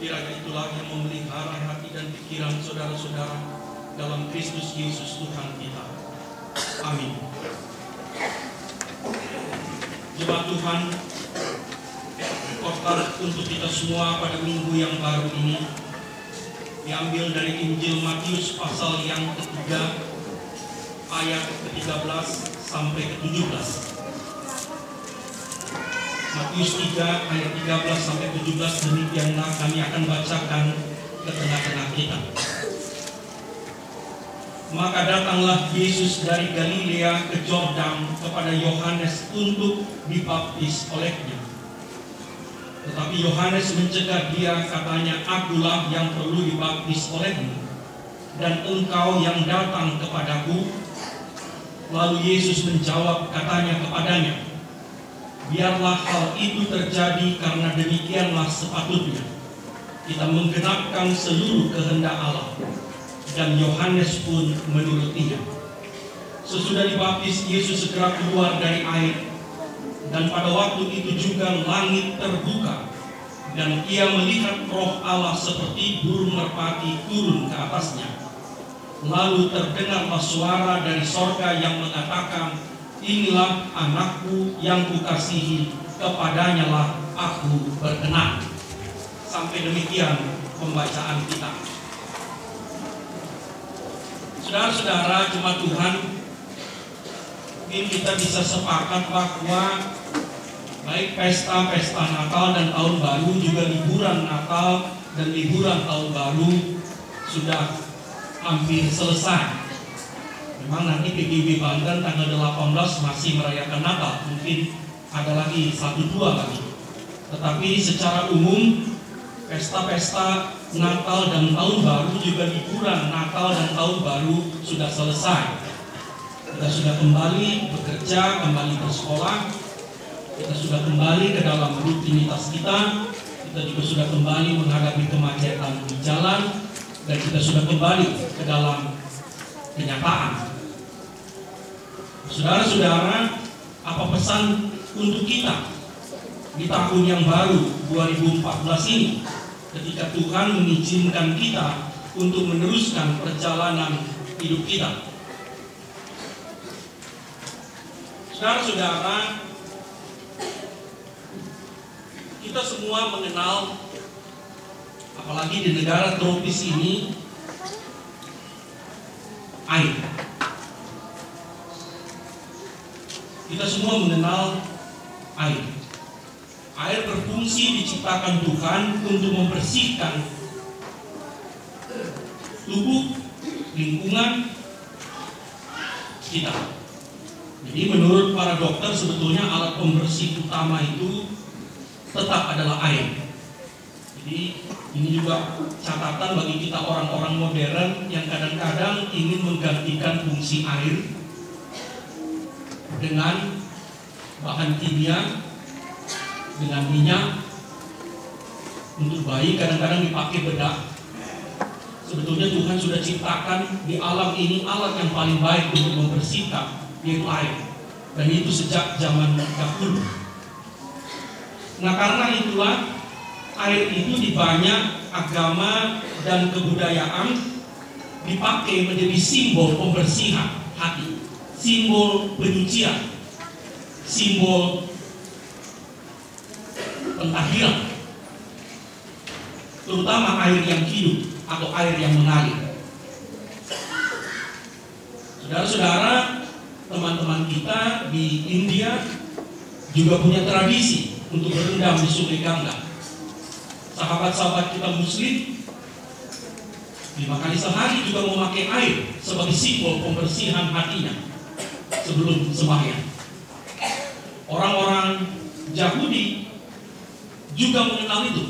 Kiranya itulah yang memelihara hati dan pikiran saudara-saudara dalam Kristus Yesus Tuhan kita. Amin. Jemaat Tuhan, khotbah untuk kita semua pada minggu yang baru ini diambil dari Injil Matius pasal yang ketiga, ayat ke-13 sampai ke-17. Matius 3 ayat 13 sampai 17, demikianlah kami akan bacakan ke tengah-tengah kita. Maka datanglah Yesus dari Galilea ke Yordan kepada Yohanes untuk dibaptis olehnya. Tetapi Yohanes mencegah dia, katanya, "Akulah yang perlu dibaptis olehmu, dan engkau yang datang kepadaku." Lalu Yesus menjawab, katanya kepadanya, "Biarlah hal itu terjadi, karena demikianlah sepatutnya kita menggenapkan seluruh kehendak Allah." Dan Yohanes pun menurutinya. Sesudah dibaptis, Yesus segera keluar dari air, dan pada waktu itu juga langit terbuka, dan ia melihat Roh Allah seperti burung merpati turun ke atasnya. Lalu terdengarlah suara dari sorga yang mengatakan, "Inilah anakku yang kukasihi, kepadanya lah aku berkenan." Sampai demikian pembacaan kita. Saudara-saudara jemaat Tuhan, mungkin kita bisa sepakat bahwa baik pesta-pesta Natal dan Tahun Baru, juga liburan Natal dan liburan Tahun Baru sudah hampir selesai. Memang nanti PGB Banten tanggal 18 masih merayakan Natal, mungkin ada lagi 1-2 lagi. Tetapi secara umum pesta-pesta Natal dan Tahun Baru, juga liburan Natal dan Tahun Baru sudah selesai. Kita sudah kembali bekerja, kembali bersekolah, kita sudah kembali ke dalam rutinitas kita juga sudah kembali menghadapi kemacetan di jalan, dan kita sudah kembali ke dalam kenyataan. Saudara-saudara, apa pesan untuk kita di tahun yang baru 2014 ini, ketika Tuhan mengizinkan kita untuk meneruskan perjalanan hidup kita? Saudara-saudara, kita semua mengenal, apalagi di negara tropis ini, air. Kita semua mengenal air. Air berfungsi diciptakan Tuhan untuk membersihkan tubuh, lingkungan kita. Jadi menurut para dokter, sebetulnya alat pembersih utama itu tetap adalah air. Jadi ini juga catatan bagi kita orang-orang modern yang kadang-kadang ingin menggantikan fungsi air dengan bahan kimia, dengan minyak. Untuk bayi kadang-kadang dipakai bedak. Sebetulnya Tuhan sudah ciptakan di alam ini alat yang paling baik untuk membersihkan, yaitu air. Dan itu sejak zaman dahulu. Nah, karena itulah air itu di banyak agama dan kebudayaan dipakai menjadi simbol pembersihan hati, simbol penyucian, simbol pentahiran, terutama air yang hidup atau air yang mengalir. Saudara-saudara, teman-teman kita di India juga punya tradisi untuk berendam di Sungai Gangga. Sahabat-sahabat kita Muslim 5 kali sehari juga memakai air sebagai simbol pembersihan hatinya sebelum sembahyang. Orang-orang Yahudi juga mengenal itu.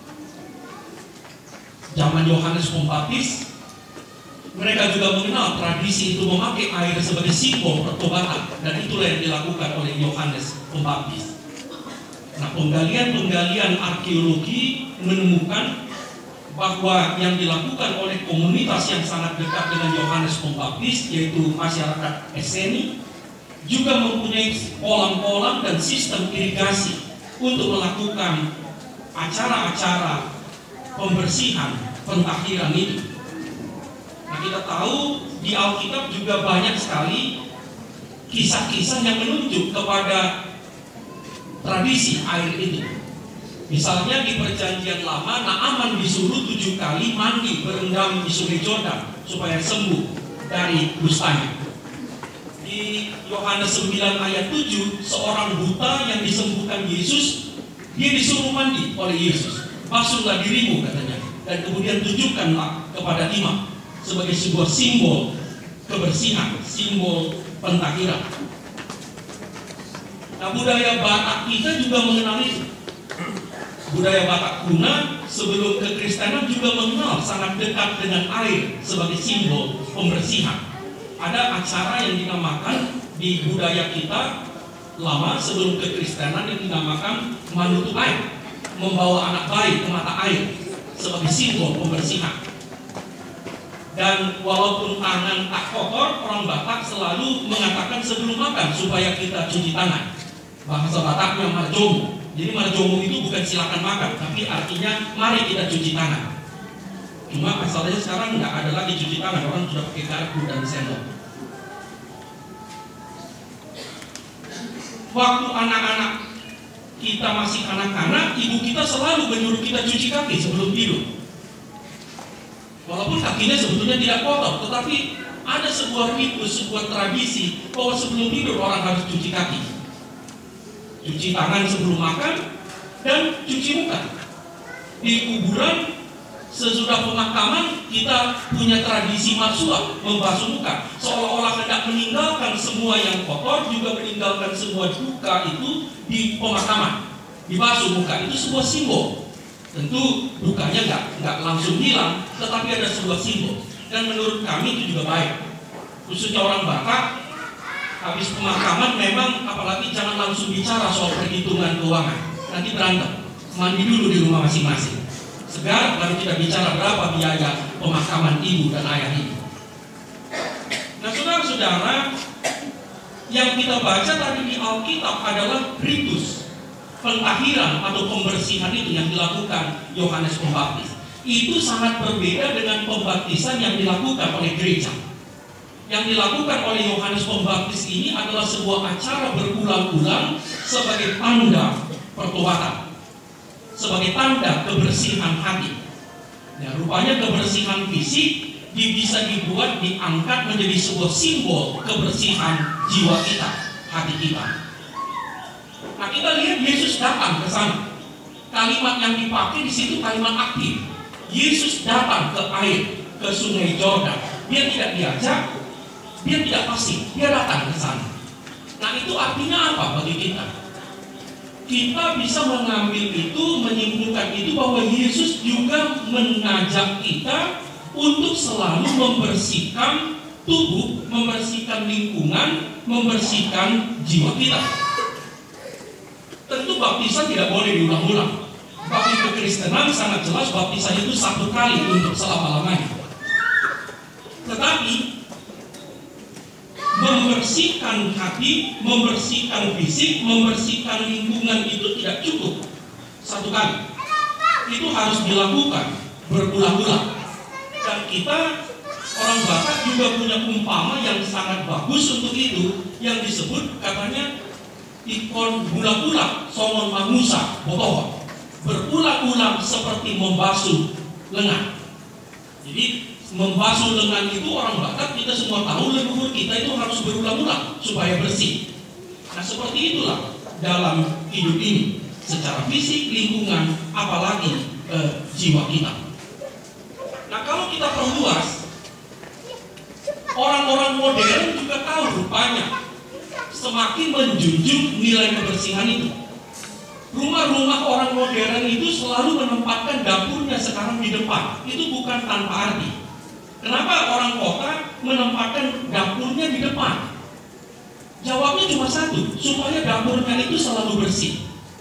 Zaman Yohanes Pembaptis, mereka juga mengenal tradisi itu memakai air sebagai simbol pertobatan, dan itulah yang dilakukan oleh Yohanes Pembaptis. Nah, penggalian-penggalian arkeologi menemukan bahwa yang dilakukan oleh komunitas yang sangat dekat dengan Yohanes Pembaptis, yaitu masyarakat Esseni, juga mempunyai kolam-kolam dan sistem irigasi untuk melakukan acara-acara pembersihan, pentahiran itu. Nah, kita tahu di Alkitab juga banyak sekali kisah-kisah yang menunjuk kepada tradisi air itu. Misalnya di Perjanjian Lama, Naaman disuruh 7 kali mandi berendam di Sungai Yordan supaya sembuh dari kustanya. Di Yohanes 9 ayat 7, seorang buta yang disembuhkan Yesus, dia disuruh mandi oleh Yesus. Basuhlah dirimu, katanya, dan kemudian tunjukkanlah kepada imam, sebagai sebuah simbol kebersihan, simbol pentahiran. Nah, budaya Batak kita juga mengenal itu. Budaya Batak kuno sebelum kekristenan juga mengenal sangat dekat dengan air sebagai simbol pembersihan. Ada acara yang dinamakan di budaya kita lama sebelum kekristenan yang dinamakan manutu air, membawa anak bayi ke mata air sebagai simbol pembersihan. Dan walaupun tangan tak kotor, orang Batak selalu mengatakan sebelum makan supaya kita cuci tangan. Bahasa Bataknya marjomo. Jadi marjomo itu bukan silakan makan, tapi artinya mari kita cuci tangan. Cuma masalahnya sekarang nggak ada lagi cuci tangan, orang sudah pakai garpu dan sendok. Waktu anak-anak kita masih kanak-kanak, ibu kita selalu menyuruh kita cuci kaki sebelum tidur. Walaupun kakinya sebetulnya tidak kotor, tetapi ada sebuah ritus, sebuah tradisi bahwa sebelum tidur orang harus cuci kaki, cuci tangan sebelum makan, dan cuci muka. Di kuburan sesudah pemakaman kita punya tradisi masuah, membasuh muka, seolah-olah hendak meninggalkan semua yang kotor, juga meninggalkan semua duka itu di pemakaman. Dibasuh muka itu sebuah simbol. Tentu dukanya nggak langsung hilang, tetapi ada sebuah simbol. Dan menurut kami itu juga baik. Khususnya orang Batak, habis pemakaman memang apalagi jangan langsung bicara soal perhitungan keuangan. Nanti berantem. Mandi dulu di rumah masing-masing. Segar baru kita bicara berapa biaya pemakaman ibu dan ayah ibu. Nah, saudara-saudara, yang kita baca tadi di Alkitab adalah ritus pentahiran atau pembersihan itu yang dilakukan Yohanes Pembaptis. Itu sangat berbeda dengan pembaptisan yang dilakukan oleh gereja. Yang dilakukan oleh Yohanes Pembaptis ini adalah sebuah acara berulang-ulang sebagai tanda pertobatan, sebagai tanda kebersihan hati. Ya, rupanya kebersihan fisik bisa dibuat, diangkat menjadi sebuah simbol kebersihan jiwa kita, hati kita. Nah, kita lihat Yesus datang ke sana. Kalimat yang dipakai di situ kalimat aktif. Yesus datang ke air, ke Sungai Yordan. Dia tidak diajak, dia tidak pasif, dia datang ke sana. Nah, itu artinya apa bagi kita? Kita bisa mengambil itu, menyimpulkan itu bahwa Yesus juga mengajak kita untuk selalu membersihkan tubuh, membersihkan lingkungan, membersihkan jiwa kita. Tentu baptisan tidak boleh diulang-ulang. Bagi kekristenan sangat jelas baptisan itu 1 kali untuk selama-lamanya. Tetapi membersihkan hati, membersihkan fisik, membersihkan lingkungan itu tidak cukup 1 kali. Itu harus dilakukan berulang-ulang. Dan kita orang Batak juga punya umpama yang sangat bagus untuk itu, yang disebut katanya ikon bulat-bulat songon mangusa botoh, berulang-ulang seperti membasuh lengan. Jadi membasuh lengan itu orang Batak kita semua tahu, leluhur kita itu harus berulang-ulang supaya bersih. Nah, seperti itulah dalam hidup ini, secara fisik, lingkungan, apalagi jiwa kita. Nah, kalau kita perluas, orang-orang modern juga tahu rupanya semakin menjunjung nilai kebersihan itu. Rumah-rumah orang modern itu selalu menempatkan dapurnya sekarang di depan. Itu bukan tanpa arti. Kenapa orang kota menempatkan dapurnya di depan? Jawabnya cuma satu, supaya dapurnya itu selalu bersih.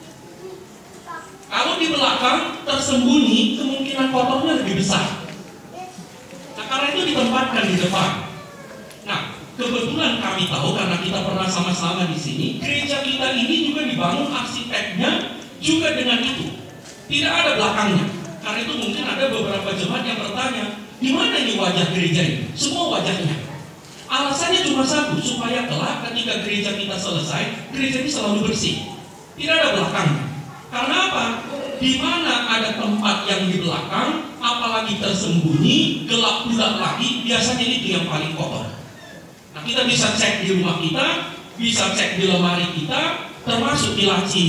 Kalau di belakang tersembunyi, kemungkinan kotornya lebih besar. Nah, karena itu ditempatkan di depan. Nah, kebetulan kami tahu karena kita pernah sama-sama di sini, gereja kita ini juga dibangun arsiteknya juga dengan itu. Tidak ada belakangnya. Karena itu mungkin ada beberapa jemaat yang bertanya, di mana ini wajah gereja ini? Semua wajahnya. Alasannya cuma satu, supaya kelak ketika gereja kita selesai, gereja ini selalu bersih. Tidak ada belakangnya. Karena apa? Di mana ada tempat yang di belakang, apalagi tersembunyi, gelap pula lagi, biasanya itu yang paling kotor. Nah, kita bisa cek di rumah kita, bisa cek di lemari kita, termasuk di laci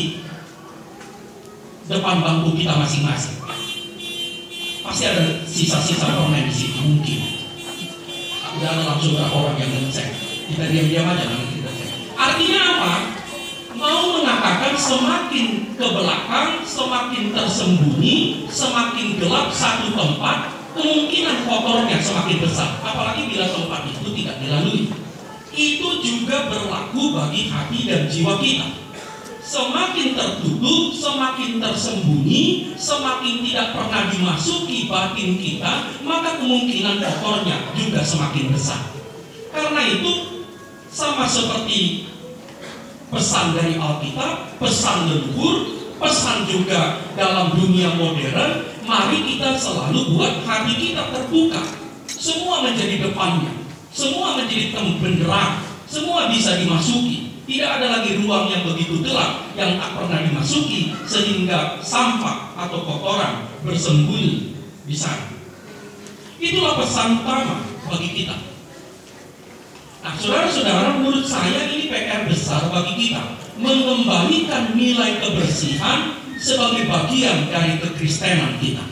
depan bangku kita masing-masing. Pasti ada sisa-sisa permen di situ, mungkin. Udah ada langsung berapa orang yang ngecek. Kita diam-diam aja nanti kita cek. Artinya apa? Mau mengatakan semakin ke belakang, semakin tersembunyi, semakin gelap satu tempat, kemungkinan kotornya semakin besar. Apalagi bila tempat itu tidak dilalui. Itu juga berlaku bagi hati dan jiwa kita. Semakin tertutup, semakin tersembunyi, semakin tidak pernah dimasuki batin kita, maka kemungkinan kotornya juga semakin besar. Karena itu sama seperti pesan dari Alkitab, pesan leluhur, pesan juga dalam dunia modern, mari kita selalu buat hati kita terbuka. Semua menjadi depannya, semua menjadi benderang, semua bisa dimasuki. Tidak ada lagi ruang yang begitu gelap yang tak pernah dimasuki, sehingga sampah atau kotoran bersembunyi di sana. Itulah pesan utama bagi kita. Nah, saudara-saudara, menurut saya ini PR besar bagi kita, mengembalikan nilai kebersihan sebagai bagian dari kekristenan kita.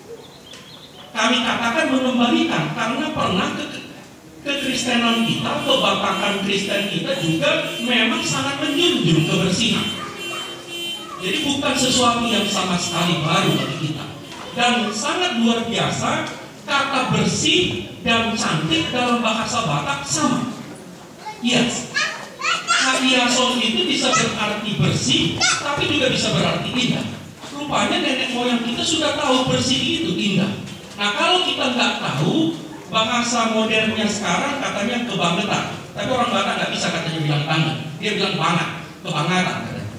Kami katakan mengembalikan karena pernah kekristenan kita, kebangkitan Kristen kita juga memang sangat menjunjung kebersihan. Jadi bukan sesuatu yang sama sekali baru bagi kita. Dan sangat luar biasa, kata bersih dan cantik dalam bahasa Batak sama. Yes, Kaliason itu bisa berarti bersih, tapi juga bisa berarti indah. Rupanya nenek moyang kita sudah tahu bersih itu indah. Nah, kalau kita nggak tahu, bahasa modernnya sekarang katanya kebangetan. Tapi orang Batak nggak bisa katanya bilang banget, dia bilang banget, kebangetan.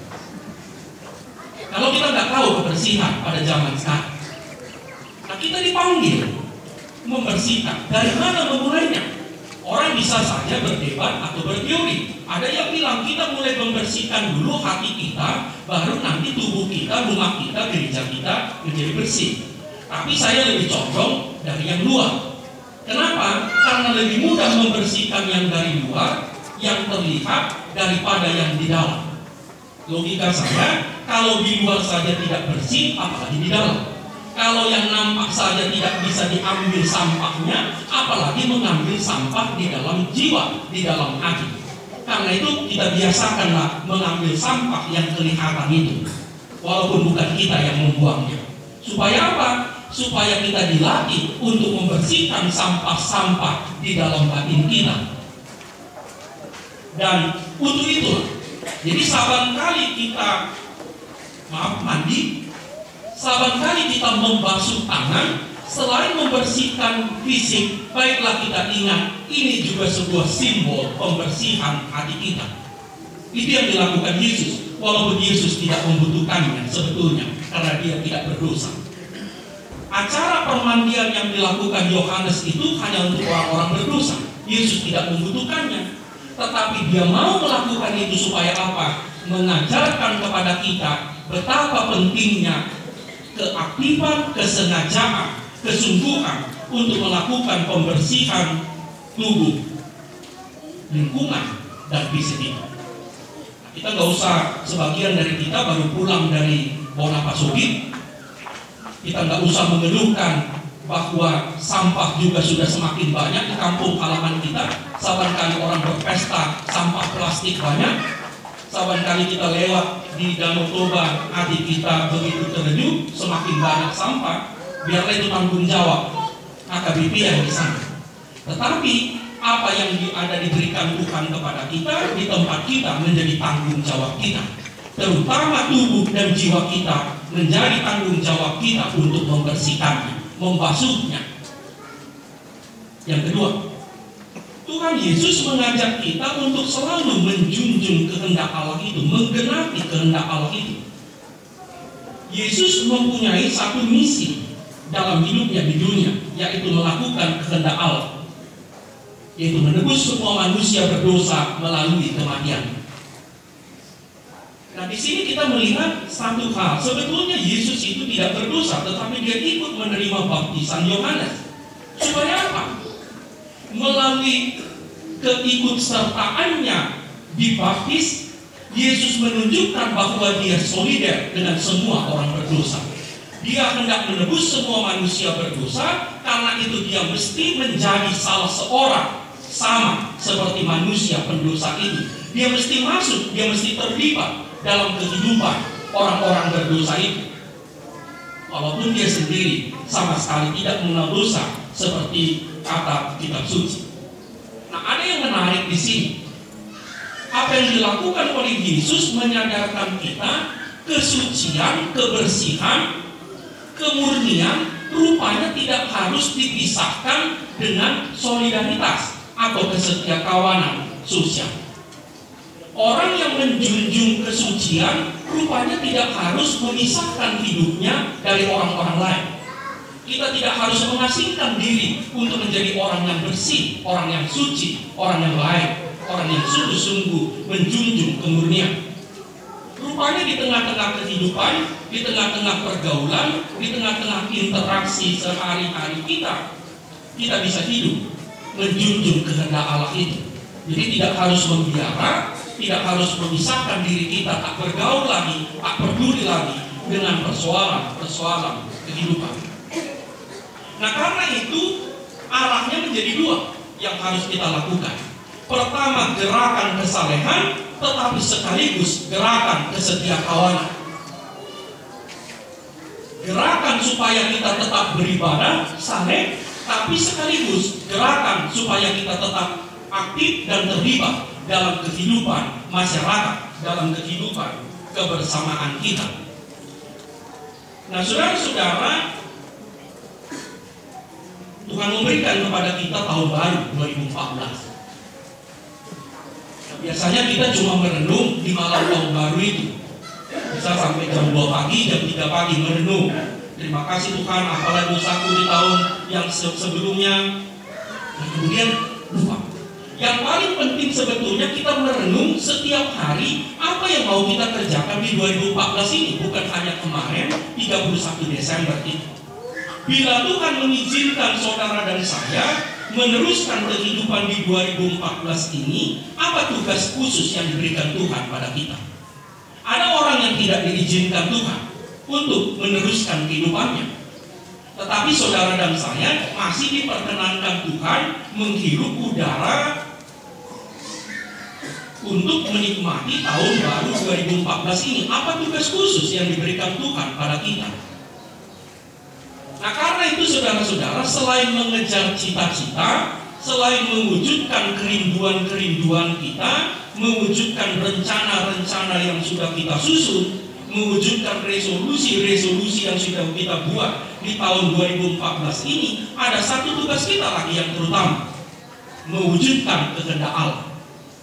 Kalau kita nggak tahu kebersihan pada zaman sekarang, nah kita dipanggil membersihkan. Dari mana memulainya? Orang bisa saja berdebat atau berteori. Ada yang bilang kita mulai membersihkan dulu hati kita, baru nanti tubuh kita, rumah kita, gereja kita menjadi bersih. Tapi saya lebih condong dari yang luar. Kenapa? Karena lebih mudah membersihkan yang dari luar, yang terlihat, daripada yang di dalam. Logika saya, kalau di luar saja tidak bersih, apalagi di dalam. Kalau yang nampak saja tidak bisa diambil sampahnya, apalagi mengambil sampah di dalam jiwa, di dalam hati. Karena itu kita biasakanlah mengambil sampah yang kelihatan itu, walaupun bukan kita yang membuangnya. Supaya apa? Supaya kita dilatih untuk membersihkan sampah-sampah di dalam batin kita. Dan untuk itulah, jadi saban kali kita mandi, saban kali kita membasuh tangan, selain membersihkan fisik, baiklah kita ingat, ini juga sebuah simbol pembersihan hati kita. Itu yang dilakukan Yesus, walaupun Yesus tidak membutuhkannya sebetulnya, karena dia tidak berdosa. Acara permandian yang dilakukan Yohanes itu hanya untuk orang-orang berdosa. Yesus tidak membutuhkannya, tetapi dia mau melakukan itu supaya apa? Mengajarkan kepada kita betapa pentingnya keaktifan, kesengajaan, kesungguhan untuk melakukan pembersihan tubuh, lingkungan, dan fisik kita. Kita nggak usah, sebagian dari kita baru pulang dari Bonapasogit, kita nggak usah mengeluhkan bahwa sampah juga sudah semakin banyak di kampung halaman kita. Saban kali orang berpesta, sampah plastik banyak. Saban kali kita lewat di Danau Toba, hati kita begitu terenyuh, semakin banyak sampah. Biarlah itu tanggung jawab AKBP yang di sana. Tetapi apa yang ada diberikan Tuhan kepada kita di tempat kita menjadi tanggung jawab kita. Terutama tubuh dan jiwa kita menjadi tanggung jawab kita untuk membersihkannya, membasuhnya. Yang kedua, Tuhan Yesus mengajak kita untuk selalu menjunjung kehendak Allah itu, menggenapi kehendak Allah itu. Yesus mempunyai satu misi dalam hidupnya di dunia, yaitu melakukan kehendak Allah, yaitu menebus semua manusia berdosa melalui kematian. Nah, di sini kita melihat satu hal, sebetulnya Yesus itu tidak berdosa, tetapi dia ikut menerima baptisan Yohanes. Supaya apa? Melalui keikutsertaannya dibaptis, Yesus menunjukkan bahwa dia solider dengan semua orang berdosa. Dia hendak menebus semua manusia berdosa, karena itu dia mesti menjadi salah seorang, sama seperti manusia pendosa ini. Dia mesti masuk, dia mesti terlibat dalam kehidupan orang-orang berdosa itu. Walaupun dia sendiri sama sekali tidak mengenal dosa, seperti kata kitab suci. Nah, ada yang menarik di sini. Apa yang dilakukan oleh Yesus menyadarkan kita kesucian, kebersihan, kemurnian rupanya tidak harus dipisahkan dengan solidaritas atau kesetiakawanan sosial. Orang yang menjunjung kesucian rupanya tidak harus memisahkan hidupnya dari orang-orang lain. Kita tidak harus mengasingkan diri untuk menjadi orang yang bersih, orang yang suci, orang yang baik, orang yang sungguh-sungguh menjunjung kemurnian. Rupanya di tengah-tengah kehidupan, di tengah-tengah pergaulan, di tengah-tengah interaksi sehari-hari kita bisa hidup menjunjung kehendak Allah itu. Jadi tidak harus membiarkan, tidak harus memisahkan diri kita, tak bergaul lagi, tak peduli lagi dengan persoalan kehidupan. Nah, karena itu arahnya menjadi dua yang harus kita lakukan. Pertama, gerakan kesalehan, tetapi sekaligus gerakan kesetiakawanan. Gerakan supaya kita tetap beribadah, saleh, tapi sekaligus gerakan supaya kita tetap aktif dan terlibat dalam kehidupan masyarakat, dalam kehidupan kebersamaan kita. Nah, saudara-saudara, Tuhan memberikan kepada kita tahun baru 2014. Nah, biasanya kita cuma merenung di malam tahun baru itu. Bisa sampai jam 2 pagi, jam 3 pagi merenung. Terima kasih Tuhan, apalah dosaku di tahun yang sebelumnya. Nah, kemudian lupa. Yang paling penting sebetulnya kita merenung setiap hari apa yang mau kita kerjakan di 2014 ini. Bukan hanya kemarin 31 Desember ini. Bila Tuhan mengizinkan saudara dan saya meneruskan kehidupan di 2014 ini, apa tugas khusus yang diberikan Tuhan pada kita? Ada orang yang tidak diizinkan Tuhan untuk meneruskan kehidupannya. Tetapi saudara dan saya masih diperkenankan Tuhan menghirup udara untuk menikmati tahun baru 2014 ini. Apa tugas khusus yang diberikan Tuhan pada kita? Nah, karena itu saudara-saudara, selain mengejar cita-cita, selain mewujudkan kerinduan-kerinduan kita, mewujudkan rencana-rencana yang sudah kita susun, mewujudkan resolusi-resolusi yang sudah kita buat di tahun 2014 ini, ada satu tugas kita lagi yang terutama, mewujudkan kehendak Allah.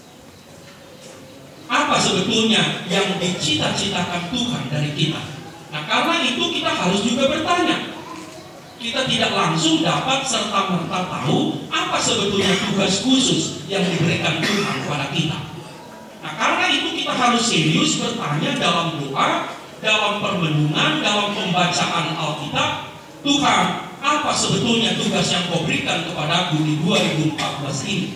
Apa sebetulnya yang dicita-citakan Tuhan dari kita? Nah, karena itu kita harus juga bertanya. Kita tidak langsung dapat serta-merta tahu apa sebetulnya tugas khusus yang diberikan Tuhan kepada kita. Nah, karena itu kita harus serius bertanya dalam doa, dalam permenungan, dalam pembacaan Alkitab. Tuhan, apa sebetulnya tugas yang Kau berikan kepadaku di 2014 ini?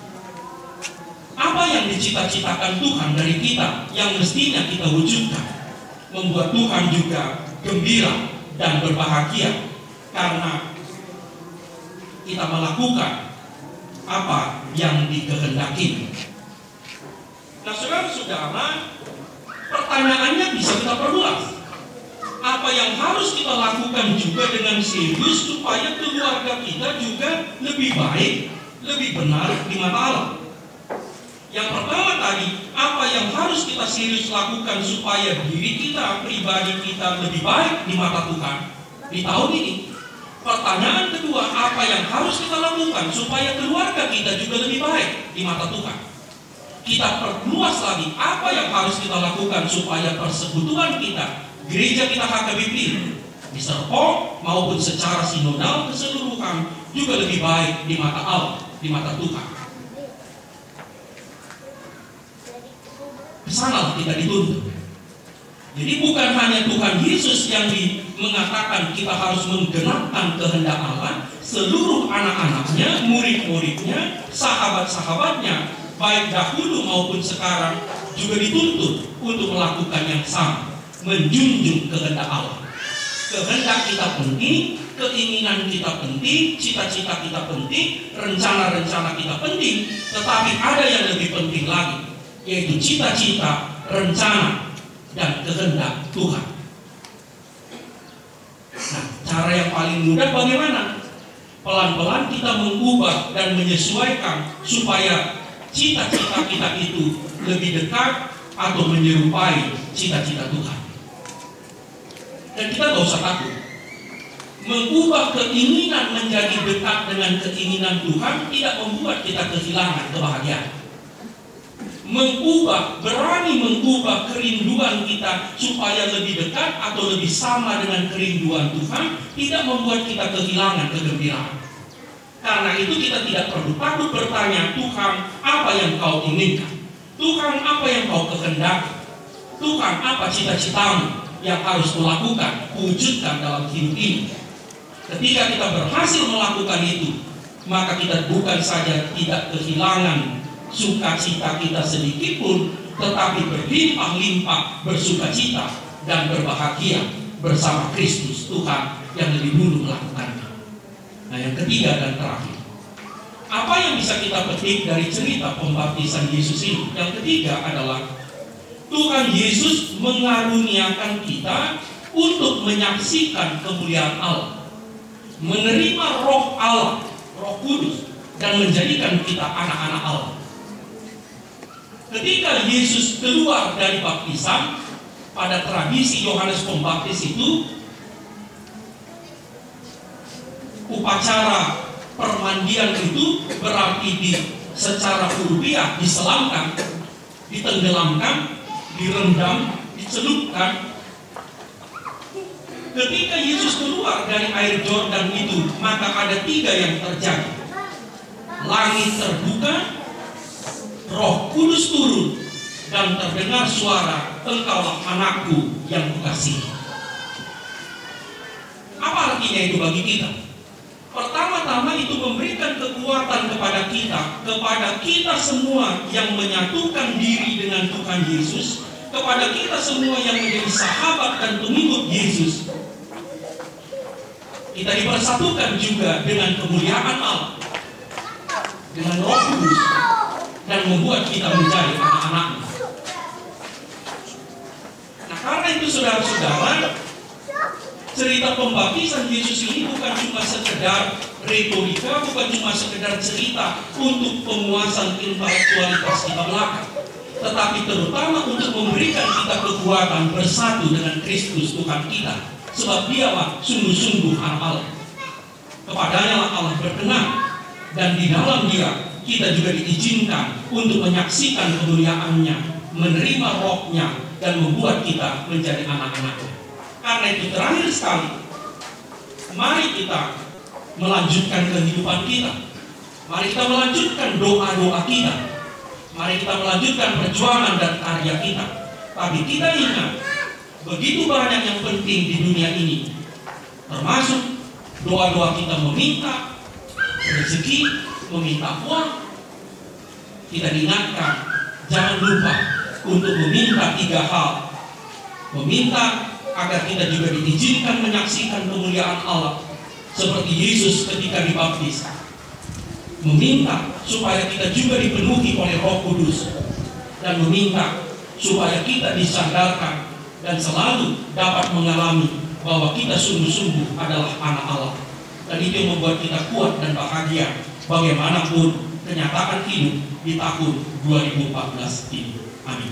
Apa yang dicita-citakan Tuhan dari kita yang mestinya kita wujudkan? Membuat Tuhan juga gembira dan berbahagia karena kita melakukan apa yang dikehendaki. Nah, saudara-saudara, pertanyaannya bisa kita perluas. Apa yang harus kita lakukan juga dengan serius supaya keluarga kita juga lebih baik, lebih benar di mata Allah? Yang pertama tadi, apa yang harus kita serius lakukan supaya diri kita, pribadi kita lebih baik di mata Tuhan di tahun ini? Pertanyaan kedua, apa yang harus kita lakukan supaya keluarga kita juga lebih baik di mata Tuhan? Kita perluas lagi, apa yang harus kita lakukan supaya persekutuan kita, gereja kita HKBP, di Serpong maupun secara sinodal keseluruhan juga lebih baik di mata Allah, di mata Tuhan. Kesanalah kita dituntut. Jadi bukan hanya Tuhan Yesus yang mengatakan kita harus menggenapkan kehendak Allah, seluruh anak-anaknya, murid-muridnya, sahabat-sahabatnya, baik dahulu maupun sekarang juga dituntut untuk melakukan yang sama, menjunjung kehendak Allah. Kehendak kita penting, keinginan kita penting, cita-cita kita penting, rencana-rencana kita penting, tetapi ada yang lebih penting lagi, yaitu cita-cita, rencana, dan kehendak Tuhan. Nah, cara yang paling mudah bagaimana? Pelan-pelan kita mengubah dan menyesuaikan supaya cita-cita kita itu lebih dekat atau menyerupai cita-cita Tuhan. Dan kita tidak usah takut. Mengubah keinginan menjadi dekat dengan keinginan Tuhan tidak membuat kita kehilangan kebahagiaan. Berani mengubah kerinduan kita supaya lebih dekat atau lebih sama dengan kerinduan Tuhan tidak membuat kita kehilangan kegembiraan. Karena itu kita tidak perlu takut bertanya, Tuhan apa yang kau inginkan? Tuhan apa yang kau kehendaki? Tuhan apa cita-citamu yang harus melakukan, wujudkan dalam hidup ini? Ketika kita berhasil melakukan itu, maka kita bukan saja tidak kehilangan sukacita kita sedikit pun, tetapi berlimpah-limpah bersukacita dan berbahagia bersama Kristus Tuhan yang lebih dulu melakukannya. Nah, yang ketiga dan terakhir, apa yang bisa kita petik dari cerita pembaptisan Yesus ini? Yang ketiga adalah Tuhan Yesus mengaruniakan kita untuk menyaksikan kemuliaan Allah, menerima Roh Allah, Roh Kudus, dan menjadikan kita anak-anak Allah. Ketika Yesus keluar dari baptisan, pada tradisi Yohanes Pembaptis itu, upacara permandian itu berarti secara urubiah diselamkan, ditenggelamkan, direndam, dicelupkan. Ketika Yesus keluar dari air Yordan itu, maka ada tiga yang terjadi. Langit terbuka, Roh Kudus turun, dan terdengar suara, engkaulah anakku yang kukasihi. Apa artinya itu bagi kita? Pertama-tama itu memberikan kekuatan kepada kita semua yang menyatukan diri dengan Tuhan Yesus, kepada kita semua yang menjadi sahabat dan pengikut Yesus. Kita dipersatukan juga dengan kemuliaan Allah, dengan Roh Kudus, dan membuat kita menjadi anak-anak-Nya. Nah, karena itu saudara-saudara, cerita pembaptisan Yesus ini bukan cuma sekedar retorika, bukan cuma sekedar cerita untuk pemuasan intelektualitas kita belaka, tetapi terutama untuk memberikan kita kekuatan bersatu dengan Kristus Tuhan kita, sebab Dialah sungguh-sungguh anak Allah. Kepadanya Allah berkenan, dan di dalam Dia kita juga diizinkan untuk menyaksikan kemuliaan-Nya, menerima Roh-Nya, dan membuat kita menjadi anak-anak-Nya. Karena itu terakhir sekali, mari kita melanjutkan kehidupan kita. Mari kita melanjutkan doa-doa kita. Mari kita melanjutkan perjuangan dan karya kita. Tapi kita ingat, begitu banyak yang penting di dunia ini, termasuk doa-doa kita meminta rezeki, meminta uang. Kita diingatkan, jangan lupa untuk meminta tiga hal. Meminta agar kita juga diizinkan menyaksikan kemuliaan Allah seperti Yesus ketika dibaptis. Meminta supaya kita juga dipenuhi oleh Roh Kudus, dan meminta supaya kita disadarkan dan selalu dapat mengalami bahwa kita sungguh-sungguh adalah anak Allah. Dan itu yang membuat kita kuat dan bahagia bagaimanapun kenyataan hidup di tahun 2014 ini. Amin.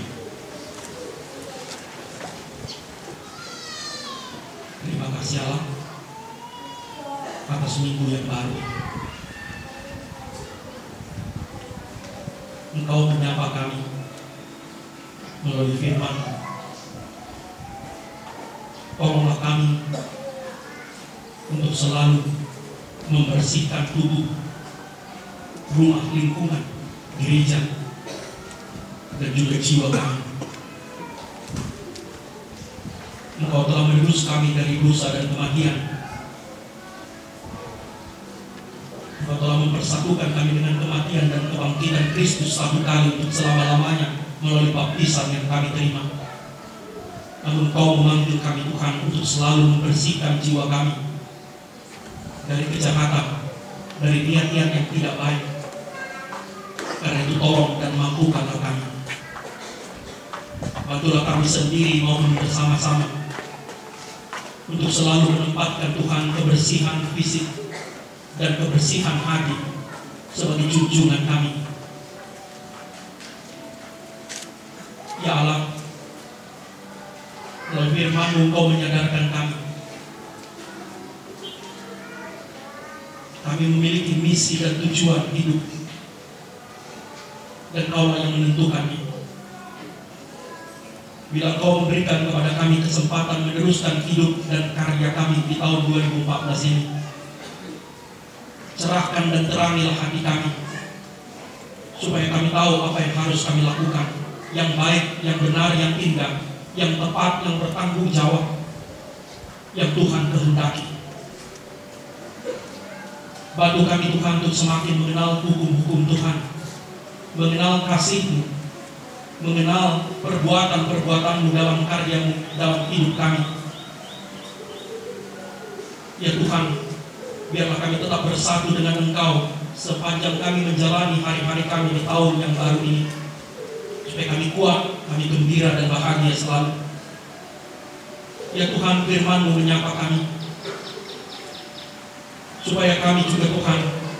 Terima kasih Allah atas minggu yang baru. Engkau menyapa kami melalui firman. Tolonglah kami untuk selalu membersihkan tubuh, rumah, lingkungan, gereja, dan juga jiwa kami. Engkau telah menebus kami dari dosa dan kematian. Engkau telah mempersatukan kami dengan kematian dan kebangkitan Kristus satu kali untuk selama-lamanya melalui baptisan yang kami terima. Namun Kau memanggil kami Tuhan untuk selalu membersihkan jiwa kami dari kejahatan, dari niat-niat yang tidak baik. Karena itu tolong dan mampukanlah kami. Bantulah kami sendiri maupun bersama-sama untuk selalu menempatkan Tuhan kebersihan fisik dan kebersihan hati sebagai junjungan kami. Ya Allah, melalui firman-Mu Engkau menyadarkan kami. Kami memiliki misi dan tujuan hidup, dan Kau yang menentukannya. Bila Kau memberikan kepada kami kesempatan meneruskan hidup dan karya kami di tahun 2014 ini, cerahkan dan terangilah hati kami, supaya kami tahu apa yang harus kami lakukan, yang baik, yang benar, yang indah, yang tepat, yang bertanggung jawab, yang Tuhan kehendaki. Bantu kami Tuhan untuk semakin mengenal hukum-hukum Tuhan, mengenal kasih-Mu, mengenal perbuatan-perbuatan-Mu dalam karya-Mu dalam hidup kami. Ya Tuhan, biarlah kami tetap bersatu dengan Engkau sepanjang kami menjalani hari-hari kami di tahun yang baru ini, supaya kami kuat, kami gembira dan bahagia selalu. Ya Tuhan, firman-Mu menyapa kami, supaya kami juga Tuhan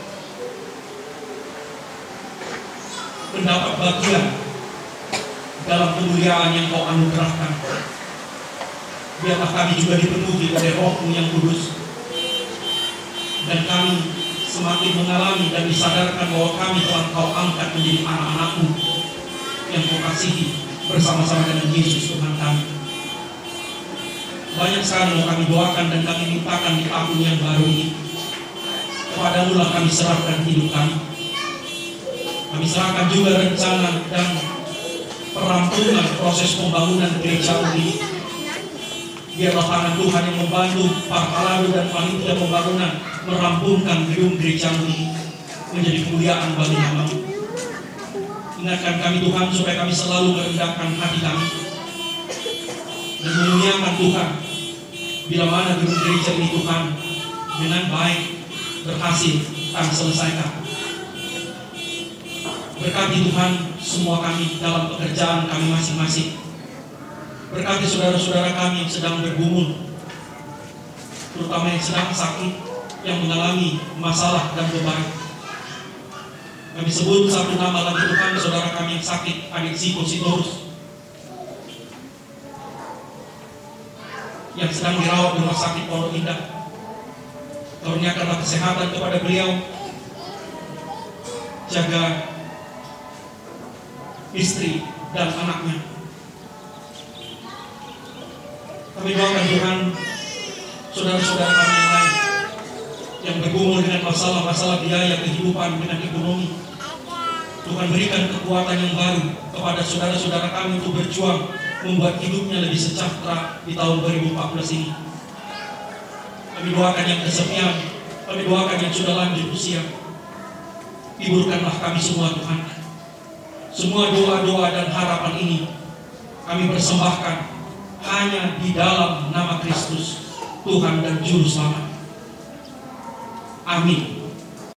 mendapat bagian dalam kemuliaan yang Kau anugerahkan. Biarlah kami juga dipenuhi oleh Roh-Mu yang kudus, dan kami semakin mengalami dan disadarkan bahwa kami telah Kau angkat menjadi anak-anak-Mu yang Kau kasihi bersama-sama dengan Yesus Tuhan kami. Banyak sekali yang kami doakan dan kami mintakan di tahun yang baru ini. Kepadamu lah kami serahkan hidup kami. Kami serahkan juga rencana dan perampungan proses pembangunan gereja ini. Biarlah tangan Tuhan yang membantu para pelalu dan panitia pembangunan merampungkan gedung gereja ini menjadi kemuliaan bagi nama-Mu. Ingatkan kami Tuhan supaya kami selalu merendahkan hati kami dan memuliakan Tuhan bila mana gedung gereja ini Tuhan dengan baik berhasil kami selesaikan. Berkati Tuhan semua kami dalam pekerjaan kami masing-masing. Berkati saudara-saudara kami yang sedang bergumul, terutama yang sedang sakit, yang mengalami masalah dan beban. Kami sebut satu nama lagi Tuhan, saudara kami yang sakit, adik Ziko Sitorus, yang sedang dirawat di rumah sakit Pondok Indah. Karuniakanlah kesehatan kepada beliau, jaga istri dan anaknya. Kami doakan Tuhan saudara-saudara kami yang lain yang bergumul dengan masalah-masalah biaya kehidupan, dengan ekonomi. Tuhan berikan kekuatan yang baru kepada saudara-saudara kami untuk berjuang membuat hidupnya lebih sejahtera di tahun 2014 ini. Kami doakan yang kesepian, kami doakan yang sudah lanjut usia. Hiburkanlah kami semua Tuhan. Semua doa-doa dan harapan ini kami persembahkan hanya di dalam nama Kristus, Tuhan dan Juru Selamat. Amin.